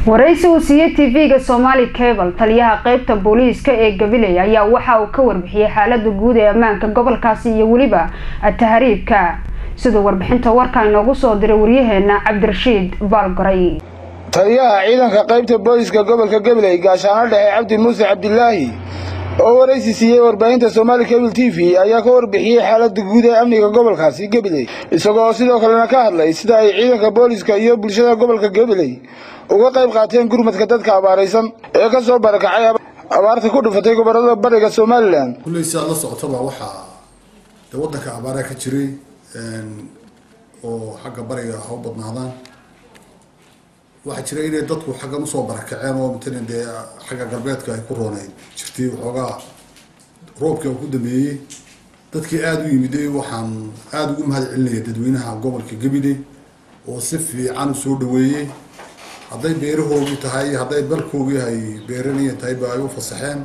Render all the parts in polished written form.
waraysi uu siiyay TV-ga Somali Cable taliyaha qaybta booliiska ee Gabiley ayaa waxa uu ka warbixiyay xaaladda guud ee ammaanka gobolkaasi iyo waliba tahriibka sida warbixinta warkaan noogu soo diray wariyaheena Cabdirashiid Balgaray. taliyaha ciidanka qaybta booliiska gobolka Gabiley gaashaanle dhexe Cabdi Muuse Cabdillaahi oo waraysi siiyay warbaahinta Somali Cable TV ayaa ka warbixiyay xaaladda guud ee amniga gobolkaasi Gabiley isagoo sidoo kalena ka hadlay sida ay ciidanka booliiska iyo bulshada gobolka Gabiley uga qayb qaateen gurmadka dadka abaaraysan ee ka soo barakacay abaarta ku dhufatay gobolada bariga Somaliland. kulay la socotaba waxa wadanka abaara ka jiray oo xagga bariga u badnaadaan waxa jiray inay dadku xagga u soo barakaceen oo inta xagga galbeedka ay ku roonay jirtay waxoogaa roobka ku dameeyay dadkii aad u yimiday waxaan aad ugu mahadcelinayaa dadweynaha gobolka Gabiley oo si fiican u soo dhaweeyay hadday beerahoodu tahay hadday balkoodu yahay beeranayeen tahay baa ay u fasaxeen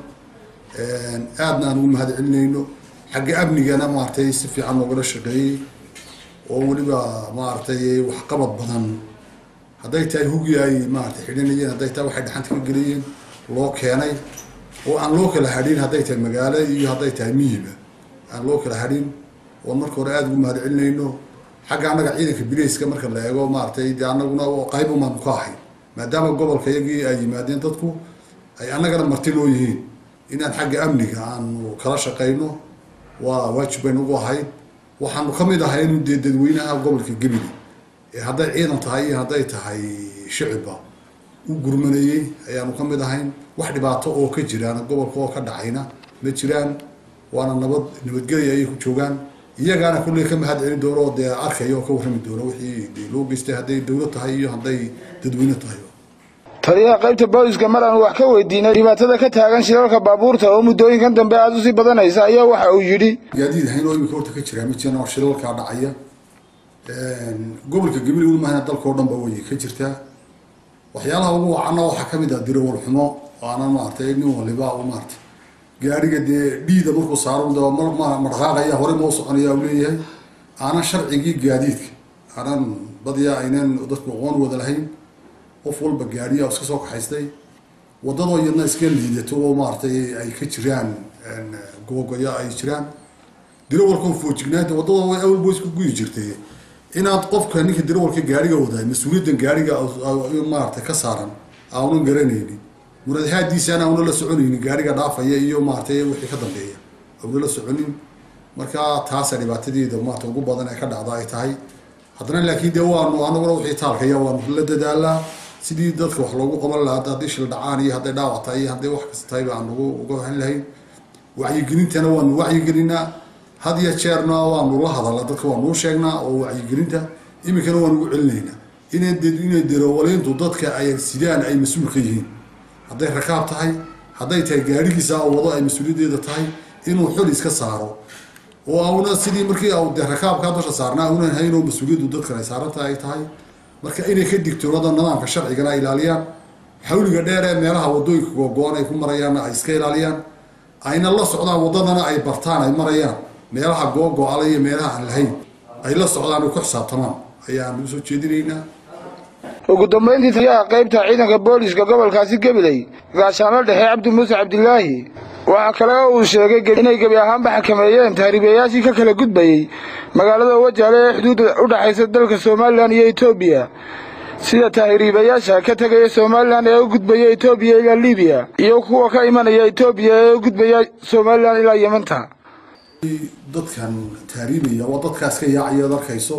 aadna aan ugu mahadcelinayno xagga amnigana maartay si fiican uga shaqeeyay oo waliba maartay wax qabad badan hadday tahay hugiyay maartay xidhanayeen hadday tahay waxay dhaxanta ka galiyeen loo keenay oo aan loo kala hadhin hadday tahay magaalo iyo hadday tahay miyiba aan loo kala hadhin oo marka hore aad ugu mahadcelinayno xagga anaga ciidanka bilayska marka la eego maartay anaguna qayb uma ka ahay maadaama gobolka yagii ay yimaadeen dadku ay anagana marti loo yihiin inaan xagga amniga aan kala shaqeyno waa waajib baynu ugu ahayd waxaanu ka mid ahay inuu dadweynaha gobolka Gabiley hadday ciidan tahay hadday tahay shicibba u gurmanayay ayaanu ka mid ahayn wax dhibaato oo ka jiraan gobolka oo ka dhacayna ma jiraan waana nabadgelyo ay ku joogaan iyagana kulli ka mahadcelin doono oo arkayo ka warrami doono wixii loo geystay hadday dawlad tahay iyo hadday dadweyne tahay taliyaha qaybta booliiska maraan wax ka weydiinay dhibaatada ka taagan shilalka baabuurta oo muddooyinkan dambe aad u sii badanaysa ayaa waxa uu yiri gaadiid ahayn oo imika horta ka jira ma jiraan shilalka dhacaya gobolka Gabiley uu maahan dalka oo dhan ba way ka jirtaa waxyaalaha ugu wacan waxa kamid ah dirawal xumo oo aan maartay nin waliba oo maartay gaariga dhiida markuu saaro marqaaqaya hore ma soconaya uu leeyahay ana sharcigi gaadiidka aanan badiyaa aynan dadku qoon wada lahayn qof walba gaariga iska soo kaxaystay wadadoo yadna iska liidato oo maartay ay ka jiraan googoya ay jiraan dirawalku foojignaanta wadada way awal boys ku guyi jirtay inaad qofka ninka dirawalka gaariga waday mas'uuliyadda gaariga maartay ka saaran aanan garanaynin muradahaadiisana una la soconaynin gaariga dhaafaya iyo maartay wixii ka dambeeya oo la soconin marka taas dhibaatadeeda maartay ugu badan ay ka dhacdo ay tahay haddana laakiin waanu anaguna wixii taalkaya waanu la dadaalaa sidii dadka wax loogu qaban lahaa hadii shil dhacaan iyo hadday dhaawac tahay hadday wax kasta tahay baan uga waxan lahayn wacyigelintana waanu wacyigelinaa had iyo jeerna waanu la hadalnaa dadka waanu sheegnaa oo wacyigelinta imikana waanu ugu celinaynaa inay darawaliintu dadka ay sidaan ay mas'uul ka yihiin hadday rakaab tahay hadday tahay gaarigiisa wado ay mas'uuliyadeeda tahay inuu xul iska saaro oo auna sidii markii uu rakaabka dadka saarnaa una hayno mas'uuliyadu dadka ay saaran tahay marka inay ka digtoonada nidaamka sharciga ay ilaaliyaan xawliga dheer ee meelaha wadooyinka go'an ay ku marayaan ay iska ilaaliyaan ayna la socdaan wadadana ay bartaan ay marayaan meelaha go'an iyo meelaha aan lahayn ay la socdaan ku xisaabtamaan ayaan soo jeedinaynaa ugu dambeyntii taliyaha qaybta ciidanka booliiska gobolkaasi Gabiley gaashaanle dhexe Cabdi Muuse Cabdillaahi waxa kale oo uu sheegay inay gabi ahaanba xakameeyeen tahriibayaashii ka kala gudbayay magaalada Wajaale ee xuduudda u dhaxaysa dalka Soomaaliland iyo Itoobiya sida tahriibayaasha ka tagay Soomaaliland ee u gudbaya Itoobiya ilaa Liibiya iyo kuwa ka imanaya Itoobiya ee u gudbaya Soomaaliland ilaa Yemen dadkan tahriibaya waa dadkaas ka yaacaya darkayso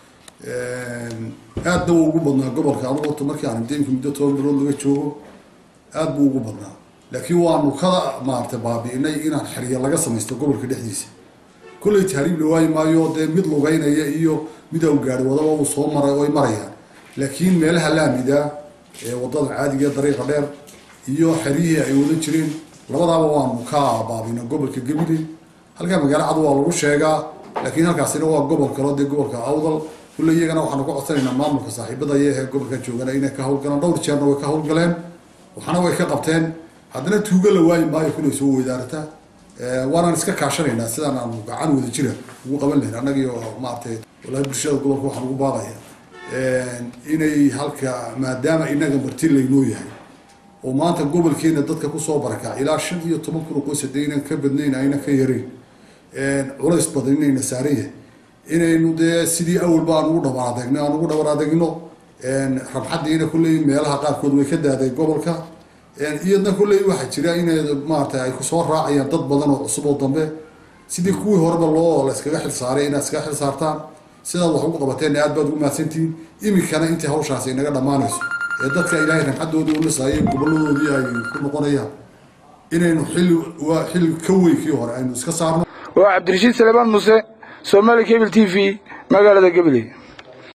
aad buu ugu badnaa gobolka aad markii aan deemka muddo 10 bilood laga joogo aad buu ugu badnaa laakiin waanu ka maartay baabiinay inaan xiriir laga sameeyo gobolka dhexdiisa kulay tahriib loo waay maayo mid lugaynaya iyo mid uu gaari wadaba uu soo maray oo ay marayaan laakiin meelaha laamida ee wadada caadiga dariiqa dheer iyo xiriir ay wada jireen labadaba waanu ka baabiinay gobolka Gabiley halka magaalada waa lagu sheegaa laakiin halkaasina waa gobolka gobolka Awdal kulay iyagana waxaanu ku codsanaynaa maamulka saaxiibada ee gobolka joogana inay ka hawlgalaan dhowr jeer way ka hawlgaleen waxana way ka qabteen haddana tuuga la waay maayo kulay soo weydaarta waana iska kaashanaynaa sidaan aan gacan wada jira ugu qaban lahayn anagii oo maartay walaal bulshada gobolka waxaan ugu baaqayaa inay halka maadaama inaga marti laynoo yahay oo maanta gobolkeena dadka kusoo barakacay ilaa 15 kun oo qoys aynan ka badnayn ayna ka yareen culays badan inayna saarayeen inaynu dee sidii awal baan ugu dhawaadagno rabxadiina kulley meelaha qaarkood way ka daaday gobolka iyadna kulley waxa jira inay maartay ay ku soo raacayaan dad badan oo cusub oo dambe sidii kuwii horeba loo la iskaga xil saaray inaad iskaga xil saartaan sidaad wax ugu qabateen aad baad ugu mahadsantihiin iminkana intii hawshaasi inaga dhammaanayso dadka ilaahay raxmadooda u nasaayay goboladoodii ay ku noqonayaan inaynu xil ka weykii hore aynu iska saarno waa Cabdirashiid Salebaan Muuse Somali Cable TV magaalada Gabiley.